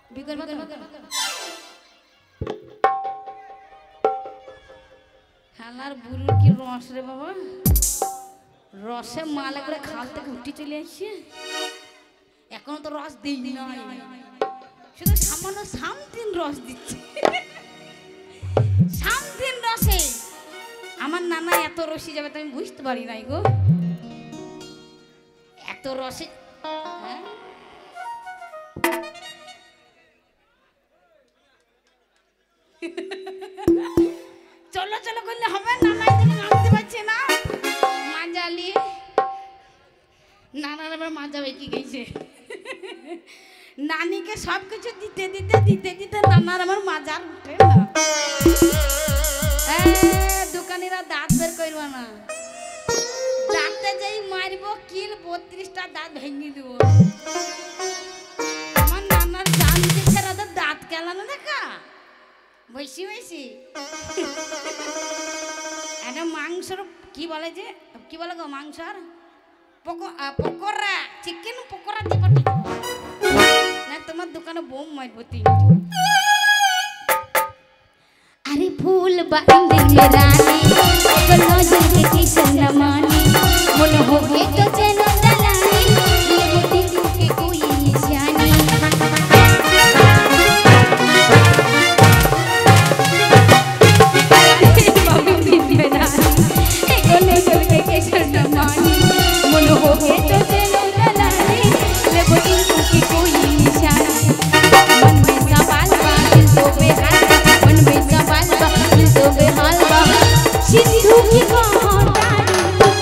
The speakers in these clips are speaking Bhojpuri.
বিকর হালার বুড়ুর কি রস রে বাবা, রসে মালা করে খাল থেকে উঠে চলে আসছে, এখনো তো রস দিই নাই, শুধু সামান্য সামথিং রস দিচ্ছে। সামথিং রসে আমার নানা এত রসি যাবে তো আমি বুঝতে পারি নাই গো, এত রসে। চলো চলো করলে হবে, নানা এদিকে নামতে পারছে না, মাজালি নানার আবার মাজা বেঁকে গেছে। নানিকে সব কিছু দিতে দিতে দিতে দিতে নানার আমার মাজার উঠে না। দোকানিরা দাঁত বের করবো না, দাঁতে যাই মারব কিল 32টা দাঁত ভেঙে দেবো। আমার নানার জান দিচ্ছে দাঁত কেলানো দেখা বসি বসি। একটা মাংসর কি বলে যে কি বলে গো, মাংসর পকোড়া, চিকেন পকোড়া দিব না, তোমার দোকানে বোম মারবো তিনটে। अरे फूल बांधे रानी नजर के किसन न मानी मन हो गए तो चलो दलानी ये मोती के कोई निशानी। नजर के किसन न मानी मन हो गए तो चलो दलानी ये मोती के कोई निशानी। मन में सवाल दिल तो बेहाल, मन में सवाल दिल तो बेहाल बा सिंधु की कहानी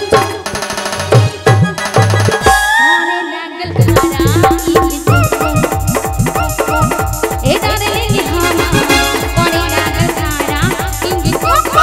अरे लागल खारा ई कोको ए डाले हामा अरे लागल खारा ई कोको।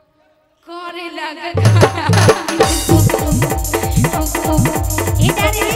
करे लगा